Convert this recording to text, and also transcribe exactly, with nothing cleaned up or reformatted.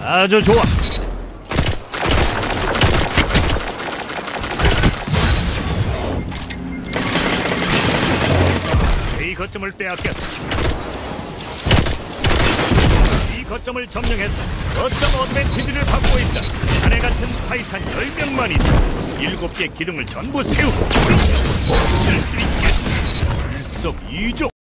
아주 좋아. 이 거점을 빼앗겼다. 이 거점을 점령했다. 거점 어드밴티지를 받고 있다. 자네 같은 타이탄 열 명만 있어 일곱 개 기둥을 전부 세우고 쓸 수 있겠다. 일석이조.